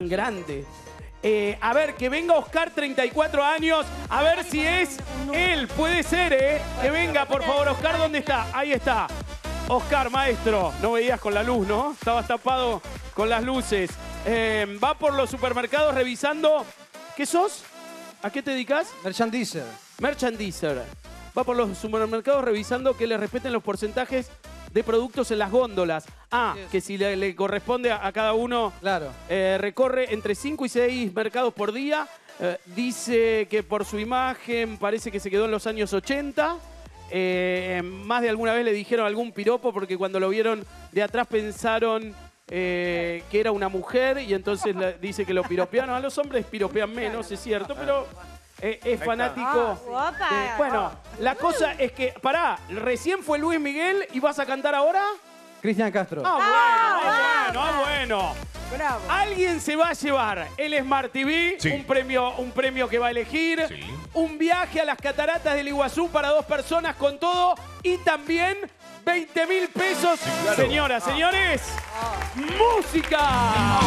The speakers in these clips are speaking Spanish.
Grande. A ver, que venga Oscar, 34 años. A ver si es él. Puede ser, ¿eh? Que venga, por favor. Oscar, ¿dónde está? Ahí está. Oscar, maestro. No veías con la luz, ¿no? Estabas tapado con las luces. Va por los supermercados revisando... ¿Qué sos? ¿A qué te dedicas? Merchandiser. Merchandiser. Va por los supermercados revisando que le respeten los porcentajes de productos en las góndolas. Que si le corresponde a cada uno, claro. Recorre entre 5 y 6 mercados por día. Dice que por su imagen parece que se quedó en los años 80. Más de alguna vez le dijeron algún piropo porque cuando lo vieron de atrás pensaron que era una mujer y entonces dice que lo piropearon. A los hombres piropean menos, es cierto, pero... es fanático. Bueno, la cosa es que, pará, recién fue Luis Miguel y vas a cantar ahora. Cristian Castro. Bueno. Bravo. Alguien se va a llevar el Smart TV, sí. un premio que va a elegir, sí. Un viaje a las cataratas del Iguazú para 2 personas con todo y también 20.000 pesos. Sí, claro. Señoras, señores, ¡música!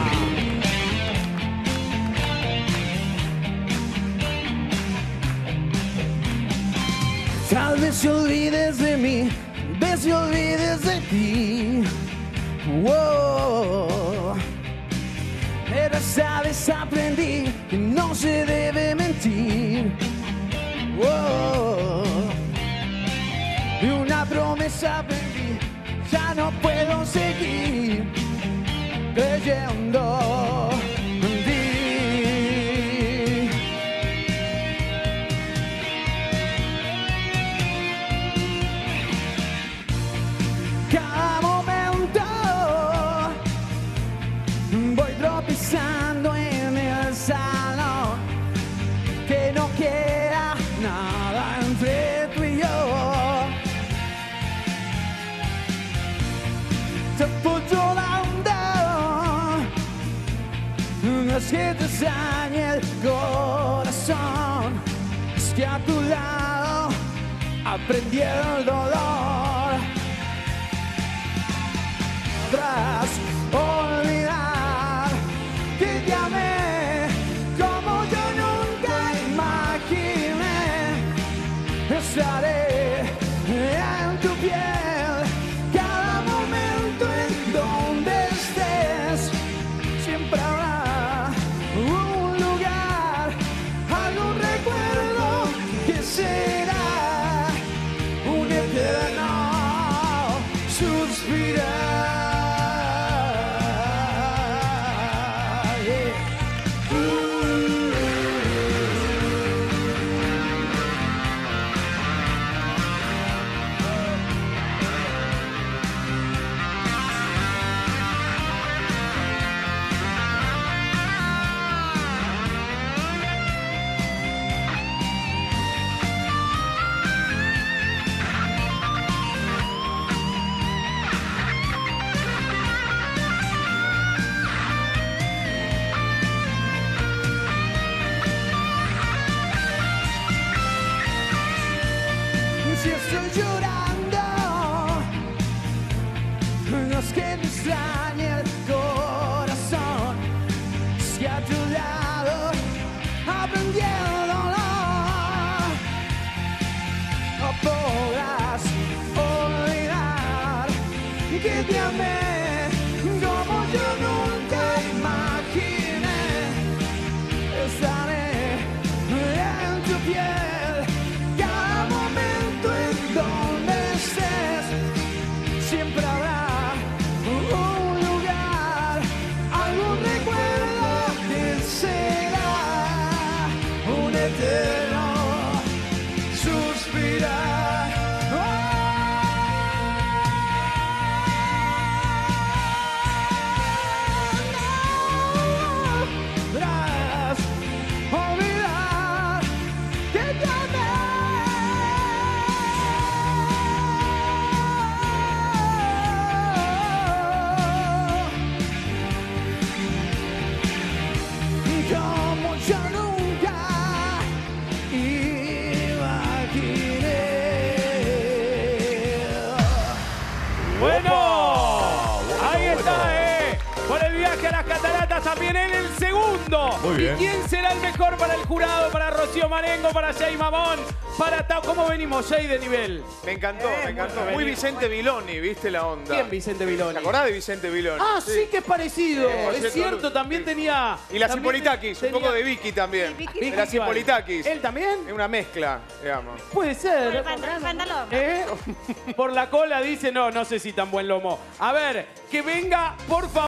Tal vez te olvides de mí, vez te olvides de ti. Wow. Pero sabes, aprendí que no se debe mentir. Wow. Y una promesa aprendí, ya no puedo seguir creyendo en ti. Cada momento voy tropezando en el salón, que no queda nada entre tú y yo. Te apoyo dando, no es que te dañe el corazón, es que a tu lado aprendí el dolor. Tras olvidar que te amé como yo nunca imaginé, estaré en tu piel cada momento en donde estés. Siempre habrá un lugar, algún recuerdo que será un eterno suspirar. Si estoy llorando, no es que me extrañe el corazón, es que a tu lado aprendí el dolor. No podrás olvidar que te amé como yo nunca imaginé. Estaré en tu piel cada momento en donde estés. Siempre habrá un lugar, algún recuerdo que será también él el segundo. Muy bien. ¿Y quién será el mejor para el jurado? Para Rocío Marengo, para Jay Mamón, para Tao. ¿Cómo venimos, Jay, de nivel? Me encantó, me encantó. Muy Vicente Viloni, ¿viste la onda? ¿Quién Vicente Viloni? ¿Te acordás de Vicente Viloni? Ah, sí, que es parecido. Es cierto, cierto, también tenía... Y las también Hipolitakis, un tenía- poco de Vicky también. Vicky De las Iván. Hipolitakis. ¿Él también? Es una mezcla, digamos. Puede ser. Pantalón. ¿Eh? Por la cola dice, no sé si tan buen lomo. A ver, que venga, por favor.